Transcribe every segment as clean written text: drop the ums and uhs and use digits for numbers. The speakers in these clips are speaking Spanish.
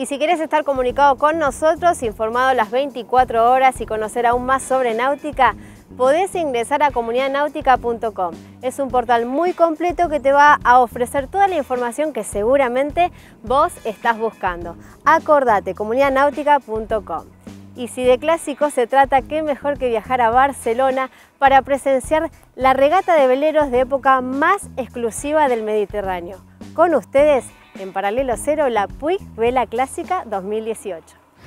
Y si querés estar comunicado con nosotros, informado las 24 horas y conocer aún más sobre náutica, podés ingresar a comunidadnautica.com. Es un portal muy completo que te va a ofrecer toda la información que seguramente vos estás buscando. Acordate, comunidadnautica.com. Y si de clásicos se trata, qué mejor que viajar a Barcelona para presenciar la regata de veleros de época más exclusiva del Mediterráneo. Con ustedes, en Paralelo Cero, la Puig Vela Clásica 2018.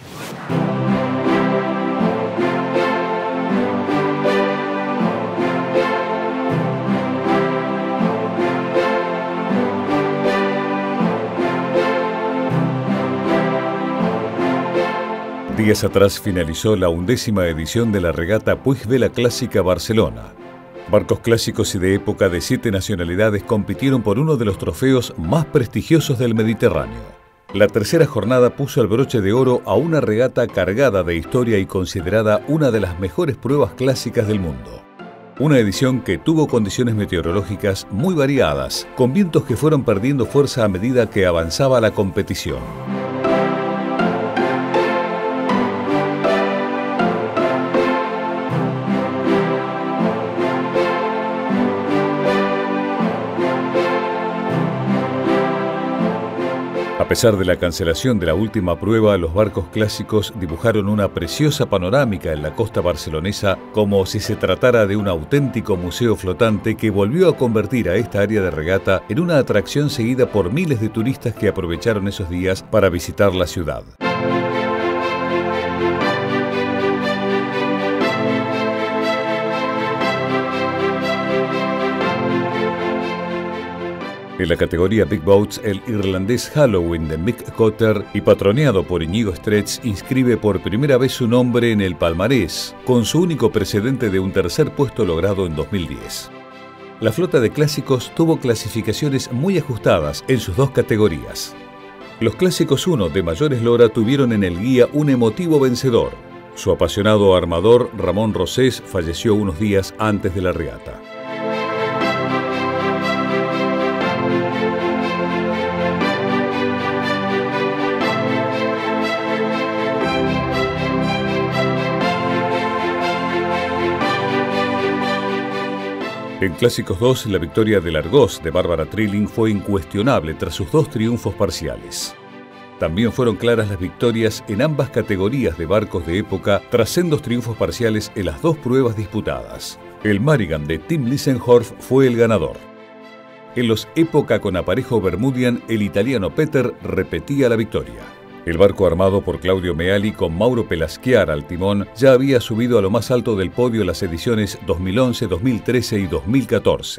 Días atrás finalizó la 11ª edición de la regata Puig Vela Clásica Barcelona. Barcos clásicos y de época de 7 nacionalidades compitieron por uno de los trofeos más prestigiosos del Mediterráneo. La tercera jornada puso el broche de oro a una regata cargada de historia y considerada una de las mejores pruebas clásicas del mundo. Una edición que tuvo condiciones meteorológicas muy variadas, con vientos que fueron perdiendo fuerza a medida que avanzaba la competición. A pesar de la cancelación de la última prueba, los barcos clásicos dibujaron una preciosa panorámica en la costa barcelonesa, como si se tratara de un auténtico museo flotante que volvió a convertir a esta área de regata en una atracción seguida por miles de turistas que aprovecharon esos días para visitar la ciudad. En la categoría Big Boats, el irlandés Halloween de Mick Cotter y patroneado por Íñigo Stretch inscribe por primera vez su nombre en el palmarés, con su único precedente de un tercer puesto logrado en 2010. La flota de clásicos tuvo clasificaciones muy ajustadas en sus dos categorías. Los clásicos 1 de mayor eslora tuvieron en el guía un emotivo vencedor. Su apasionado armador, Ramón Rosés, falleció unos días antes de la regata. En Clásicos 2, la victoria del Argos de Bárbara Trilling fue incuestionable tras sus 2 triunfos parciales. También fueron claras las victorias en ambas categorías de barcos de época tras sendos triunfos parciales en las 2 pruebas disputadas. El Marigan de Tim Lissenhorf fue el ganador. En los época con aparejo Bermudian, el italiano Peter repetía la victoria. El barco armado por Claudio Meali con Mauro Pelaschiar al timón ya había subido a lo más alto del podio en las ediciones 2011, 2013 y 2014.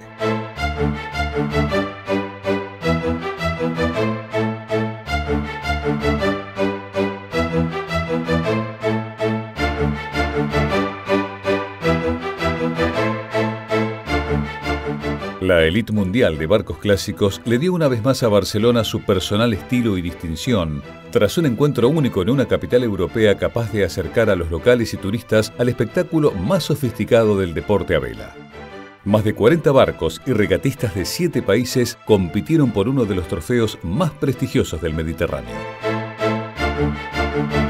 La élite mundial de barcos clásicos le dio una vez más a Barcelona su personal estilo y distinción, tras un encuentro único en una capital europea capaz de acercar a los locales y turistas al espectáculo más sofisticado del deporte a vela. Más de 40 barcos y regatistas de 7 países compitieron por uno de los trofeos más prestigiosos del Mediterráneo.